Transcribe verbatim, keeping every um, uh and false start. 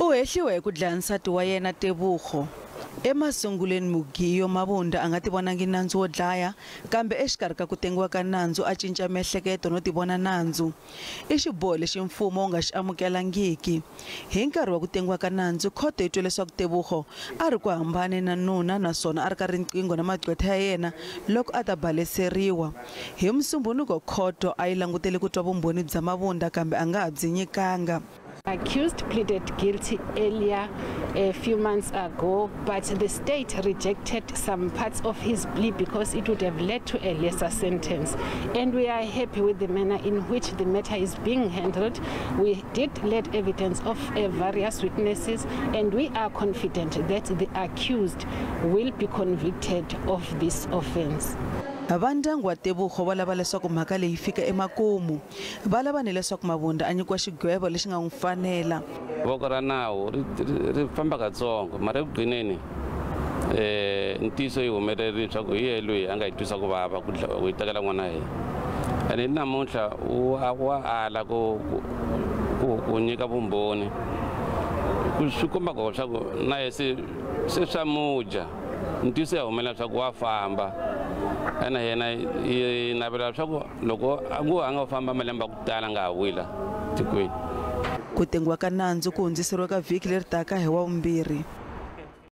U hehliwa ku dlaya nsati wa yena Tebogo. Emasunguleni Mugiyo Mabunda a nga tivonangi nandzu wo dlaya, kambe exikarhi ka ku tengiwa ka nandzu a cinca miehleketo no tivona nandzu. I xiboho lexi mfumo wu nga xi amukelangiki. Hi nkarhi wa ku tengiwa ka nandzu, khoto yi twe leswaku Tebogo a ri ku hambane na nuna naswona a ri ka riqingho na magqwetha ya yena loko a ta baleseriwa. Hi Musumbhunuko khoto a yi langutele ku twa vumbhoni bya Mabunda kambe a nga ha byi nyikanga. Accused pleaded guilty earlier a few months ago, but the state rejected some parts of his plea because it would have led to a lesser sentence. And we are happy with the manner in which the matter is being handled. We did let evidence of uh, various witnesses, and we are confident that the accused will be convicted of this offense. Vandyangu wa Tebogo va lava leswaku mhaka leyi fika emakumu. Va lava ni leswaku Mabunda a nyikiwa xigwevo lexi nga n'wi fanela. Voko ra nawu ri famba katsongo mara ekugcineni eh ntiso yi humelerile leswaku hi yena loyi a nga hi twisa ku vava ku ku tekela n'wana yena. Ani namuntlha wa ala ku ku nyika vumbhoni. Swi komba ku leswaku na yesi se swa muja ntiso ya humelela leswaku wa famba. Ana yena yi navela leswaku loko a nga famba malembe ku tala nga wila tikweni. Ku tengiwa ka nandzu ku hundziseriwa ka vhiki leri taka hi wa vumbirhi.